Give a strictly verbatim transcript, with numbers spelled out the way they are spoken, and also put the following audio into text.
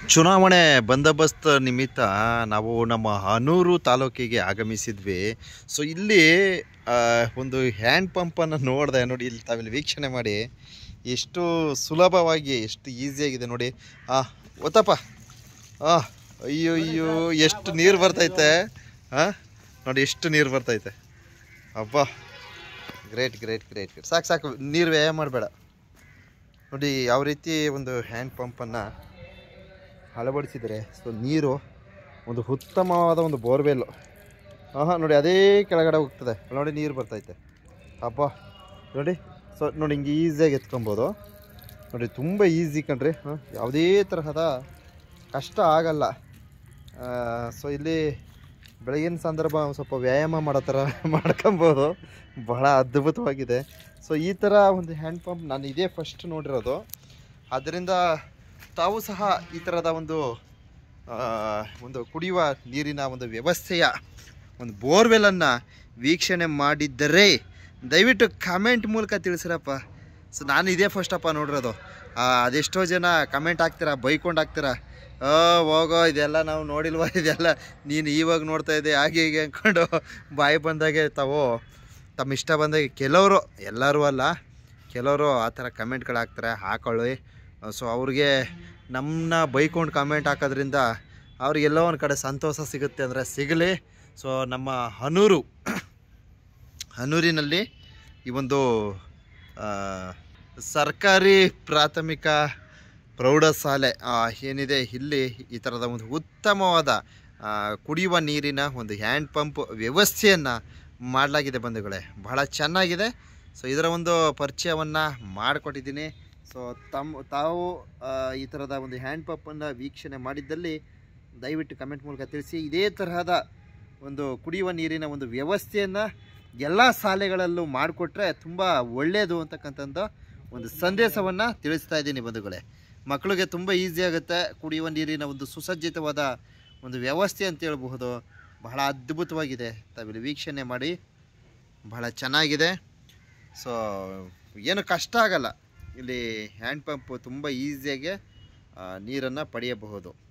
ಚುನಾವಣೆ ಬಂದೋಬಸ್ತ್ ನಿಮಿತ್ತ ನಾವು ನಮ್ಮ ಹನೂರು ತಾಲೂಕಿಗೆ ಆಗಮಿಸಿದ್ವಿ. ಸೊ ಇಲ್ಲಿ ಆ, ಒಂದು ಹ್ಯಾಂಡ್ ಪಂಪನ್ನು ನೋಡಿದೆ ನೋಡಿ. ಇಲ್ಲಿ ತಾವಿಲ್ಲಿ ವೀಕ್ಷಣೆ ಮಾಡಿ ಎಷ್ಟು ಸುಲಭವಾಗಿ ಎಷ್ಟು ಈಸಿಯಾಗಿದೆ ನೋಡಿ. ಆ ಗೊತ್ತಪ್ಪ, ಆ ಅಯ್ಯೋ ಅಯ್ಯೋ ಎಷ್ಟು ನೀರು ಬರ್ತೈತೆ. ಹಾಂ ನೋಡಿ ಎಷ್ಟು ನೀರು ಬರ್ತೈತೆ. ಅಬ್ಬಾ ಗ್ರೇಟ್ ಗ್ರೇಟ್ ಗ್ರೇಟ್ ಗ್ರೇಟ್ ಸಾಕು ಸಾಕು ನೀರು ವ್ಯಯ ಮಾಡಬೇಡ. ನೋಡಿ ಯಾವ ರೀತಿ ಒಂದು ಹ್ಯಾಂಡ್ ಪಂಪನ್ನು ಅಳವಡಿಸಿದರೆ ಸೊ ನೀರು ಒಂದು ಉತ್ತಮವಾದ ಒಂದು ಬೋರ್ವೆಲ್ಲು. ಹಾಂ ನೋಡಿ ಅದೇ ಕೆಳಗಡೆ ಹೋಗ್ತದೆ ನೋಡಿ, ನೀರು ಬರ್ತೈತೆ. ಅಬ್ಬಾ ನೋಡಿ. ಸೊ ನೋಡಿ ಹಿಂಗೆ ಈಸಿಯಾಗಿ ಎತ್ಕೊಬೋದು ನೋಡಿ, ತುಂಬ ಈಸಿ ಕಣ್ರಿ. ಹಾಂ ಯಾವುದೇ ತರಹದ ಕಷ್ಟ ಆಗಲ್ಲ. ಸೊ ಇಲ್ಲಿ ಬೆಳಗಿನ ಸಂದರ್ಭ ಸ್ವಲ್ಪ ವ್ಯಾಯಾಮ ಮಾಡೋ ಥರ ಮಾಡ್ಕೊಬೋದು. ಬಹಳ ಅದ್ಭುತವಾಗಿದೆ. ಸೊ ಈ ಥರ ಒಂದು ಹ್ಯಾಂಡ್ ಪಂಪ್ ನಾನು ಇದೇ ಫಸ್ಟ್ ನೋಡಿರೋದು. ಆದ್ದರಿಂದ ತಾವು ಸಹ ಈ ಥರದ ಒಂದು ಒಂದು ಕುಡಿಯುವ ನೀರಿನ ಒಂದು ವ್ಯವಸ್ಥೆಯ ಒಂದು ಬೋರ್ವೆಲನ್ನು ವೀಕ್ಷಣೆ ಮಾಡಿದ್ದರೆ ದಯವಿಟ್ಟು ಕಮೆಂಟ್ ಮೂಲಕ ತಿಳಿಸಿರಪ್ಪ. ಸೊ ನಾನು ಇದೇ ಫಸ್ಟಪ್ಪ ನೋಡಿರೋದು. ಅದೆಷ್ಟೋ ಜನ ಕಮೆಂಟ್ ಹಾಕ್ತೀರಾ, ಬೈಕೊಂಡು ಹಾಕ್ತೀರಾ, ಹೋಗೋ ಇದೆಲ್ಲ ನಾವು ನೋಡಿಲ್ವ, ಇದೆಲ್ಲ ನೀನು ಇವಾಗ ನೋಡ್ತಾ ಇದ್ದೆ ಹಾಗೆ ಹೀಗೆ ಅಂದ್ಕೊಂಡು ಬಾಯಿ ಬಂದಾಗೆ ತಾವು ತಮ್ಮ ಇಷ್ಟ ಬಂದಾಗೆ ಕೆಲವರು, ಎಲ್ಲರೂ ಅಲ್ಲ, ಕೆಲವರು ಆ ಥರ ಕಮೆಂಟ್ಗಳು ಹಾಕ್ತಾರೆ. ಹಾಕೊಳ್ಳಿ. ಸೊ ಅವ್ರಿಗೆ ನಮ್ಮನ್ನ ಬೈಕೊಂಡು ಕಮೆಂಟ್ ಹಾಕೋದ್ರಿಂದ ಅವ್ರಿಗೆಲ್ಲೋ ಒಂದು ಕಡೆ ಸಂತೋಷ ಸಿಗುತ್ತೆ ಅಂದರೆ ಸಿಗಲಿ. ಸೊ ನಮ್ಮ ಹನೂರು ಹನೂರಿನಲ್ಲಿ ಈ ಒಂದು ಸರ್ಕಾರಿ ಪ್ರಾಥಮಿಕ ಪ್ರೌಢಶಾಲೆ ಏನಿದೆ, ಇಲ್ಲಿ ಈ ಥರದ ಒಂದು ಉತ್ತಮವಾದ ಕುಡಿಯುವ ನೀರಿನ ಒಂದು ಹ್ಯಾಂಡ್ ಪಂಪ್ ವ್ಯವಸ್ಥೆಯನ್ನು ಮಾಡಲಾಗಿದೆ ಬಂಧುಗಳೇ. ಬಹಳ ಚೆನ್ನಾಗಿದೆ. ಸೊ ಇದರ ಒಂದು ಪರಿಚಯವನ್ನು ಮಾಡಿಕೊಟ್ಟಿದ್ದೀನಿ. ಸೊ ತಮ್ಮ ತಾವು ಈ ಥರದ ಒಂದು ಹ್ಯಾಂಡ್ ಪಂಪನ್ನು ವೀಕ್ಷಣೆ ಮಾಡಿದ್ದಲ್ಲಿ ದಯವಿಟ್ಟು ಕಮೆಂಟ್ ಮೂಲಕ ತಿಳಿಸಿ. ಇದೇ ತರಹದ ಒಂದು ಕುಡಿಯುವ ನೀರಿನ ಒಂದು ವ್ಯವಸ್ಥೆಯನ್ನು ಎಲ್ಲ ಶಾಲೆಗಳಲ್ಲೂ ಮಾಡಿಕೊಟ್ರೆ ತುಂಬ ಒಳ್ಳೆಯದು ಅಂತಕ್ಕಂಥದ್ದು ಒಂದು ಸಂದೇಶವನ್ನು ತಿಳಿಸ್ತಾ ಇದ್ದೀನಿ ಬಂಧುಗಳೇ. ಮಕ್ಕಳಿಗೆ ತುಂಬ ಈಸಿ ಆಗುತ್ತೆ. ಕುಡಿಯುವ ನೀರಿನ ಒಂದು ಸುಸಜ್ಜಿತವಾದ ಒಂದು ವ್ಯವಸ್ಥೆ ಅಂತ ಹೇಳ್ಬಹುದು. ಬಹಳ ಅದ್ಭುತವಾಗಿದೆ. ತಾವಿಲ್ಲಿ ವೀಕ್ಷಣೆ ಮಾಡಿ ಬಹಳ ಚೆನ್ನಾಗಿದೆ. ಸೊ ಏನು ಕಷ್ಟ ಆಗಲ್ಲ. ಇಲ್ಲಿ ಹ್ಯಾಂಡ್ ಪಂಪ್ ತುಂಬ ಈಸಿಯಾಗಿ ನೀರನ್ನು ಪಡೆಯಬಹುದು.